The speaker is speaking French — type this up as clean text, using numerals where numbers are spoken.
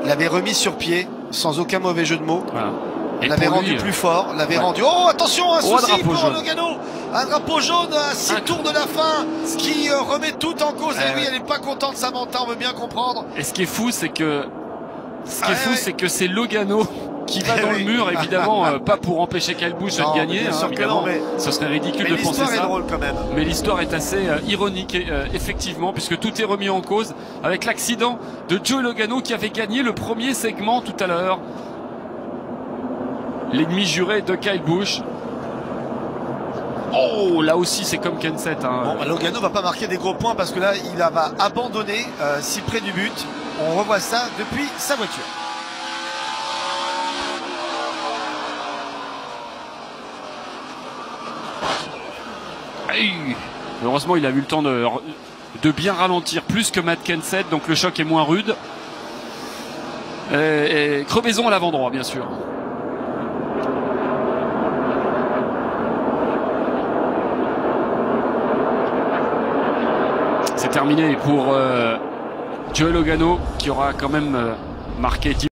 l'avait remis sur pied, sans aucun mauvais jeu de mots. Voilà. L'avait rendu plus fort, l'avait rendu... Oh, attention, un souci pour Logano. Un drapeau jaune à 6 tours de la fin qui remet tout en cause. Et oui, elle n'est pas contente, Samantha, on veut bien comprendre. Et ce qui est fou, c'est que c'est Logano qui va dans le mur, évidemment, pas pour empêcher Kyle Busch de gagner, évidemment. Ce serait ridicule de penser ça. L'histoire est drôle quand même. Mais l'histoire est assez ironique, effectivement, puisque tout est remis en cause avec l'accident de Joey Logano qui avait gagné le premier segment tout à l'heure. L'ennemi juré de Kyle Busch. Oh, là aussi c'est comme Kenseth. Bon, Logano va pas marquer des gros points parce que là il va abandonner si près du but. On revoit ça depuis sa voiture. Heureusement il a eu le temps de bien ralentir plus que Matt Kenseth, donc le choc est moins rude. Et crevaison à l'avant-droit bien sûr. C'est terminé pour Joey Logano qui aura quand même marqué 10